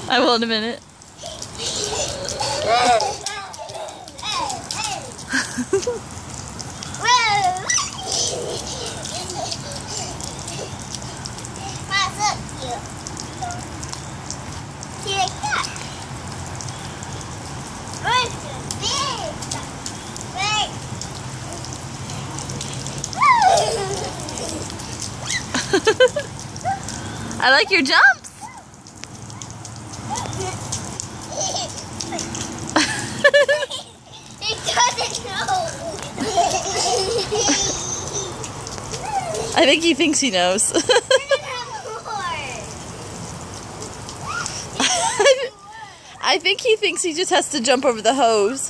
I will in a minute. I like your jumps. He doesn't know. I think he thinks he knows. I think he thinks he just has to jump over the hose.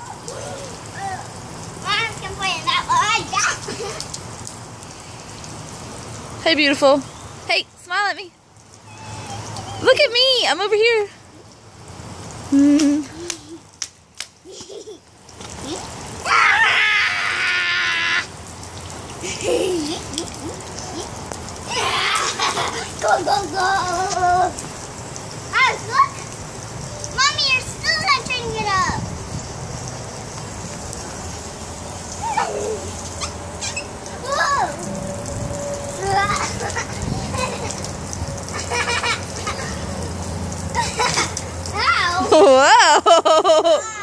Hey, beautiful. Hey, smile at me. Look at me. I'm over here. Go, go, go. Oz, look. Mommy, you're still not turning it up. Whoa. Wow!